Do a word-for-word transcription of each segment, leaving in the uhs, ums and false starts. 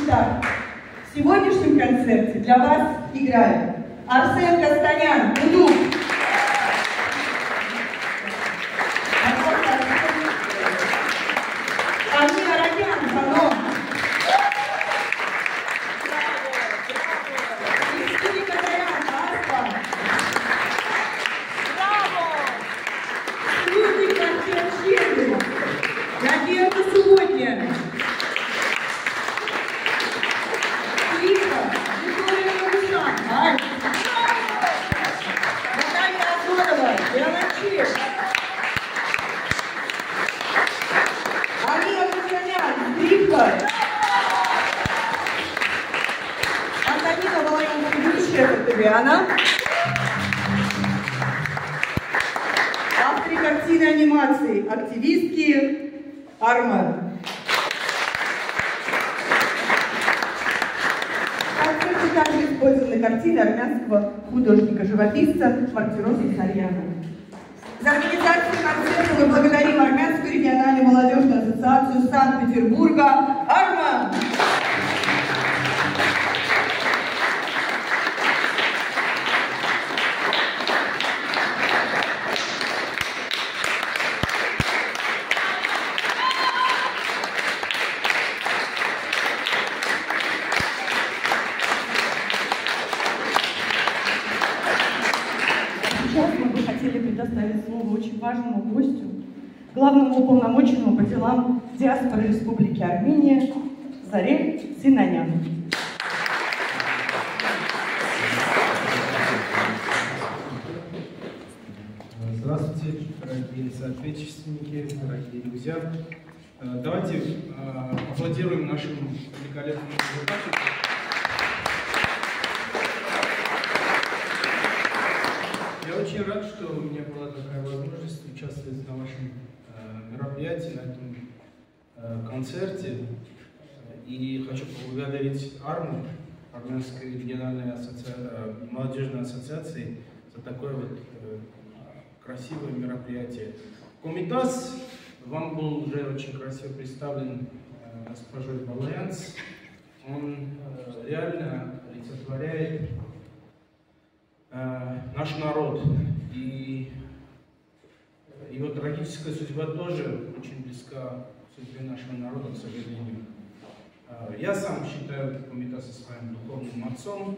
Итак, в сегодняшнем концерте для вас играют Арсен Костанян, Дудук. Ани Аракян, Ханом. Кристина Катарян, Аспа. Людвиг Артем Щербин. Надежда Субботня. Антонина Володимировна, фортепиано. Авторы картины анимации, активистки Арма. В концерте также использованы картины армянского художника-живописца Мартироза Сарьяна. За организацию концерта мы благодарим Армянскую региональную молодежную ассоциацию Санкт-Петербурга «Арма». Сейчас мы бы хотели предоставить слово очень важному гостю, главному уполномоченному по делам диаспоры Республики Армения Заре Синаняну. Здравствуйте, дорогие соотечественники, дорогие друзья. Давайте аплодируем нашим великолепным музыкантам. Я очень рад, что у меня была такая возможность участвовать на вашем э, мероприятии, на этом э, концерте. И хочу поблагодарить Арму, Армянской региональной ассоци... молодежной ассоциации, за такое вот э, красивое мероприятие. Комитас вам был уже очень красиво представлен э, госпожой Балаянц. Он э, реально олицетворяет наш народ, и его трагическая судьба тоже очень близка судьбе нашего народа, к сожалению. Я сам считаю Комитаса своим духовным отцом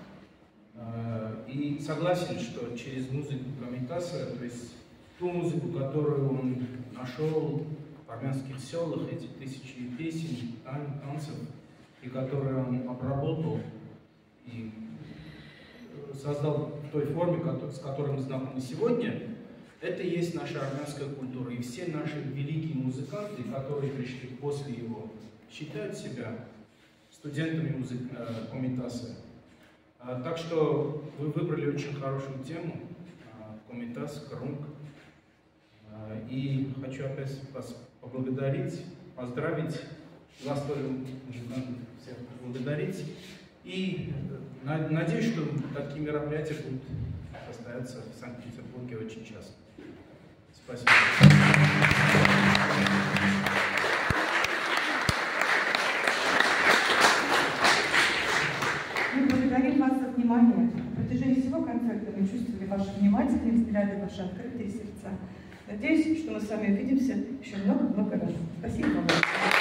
и согласен, что через музыку Комитаса, то есть ту музыку, которую он нашел в армянских селах, эти тысячи песен, танцев, и которые он обработал и создал в той форме, с которой мы знакомы сегодня, это и есть наша армянская культура. И все наши великие музыканты, которые пришли после его, считают себя студентами музык... Комитаса. Так что вы выбрали очень хорошую тему, Комитас, Крунг. И хочу опять вас поблагодарить, поздравить, вас тоже музыкантов всех поблагодарить. И надеюсь, что такие мероприятия будут состояться в Санкт-Петербурге очень часто. Спасибо. Мы благодарим вас за внимание. На протяжении всего концерта мы чувствовали ваши внимательные взгляды, ваши открытые сердца. Надеюсь, что мы с вами увидимся еще много-много раз. Спасибо вам.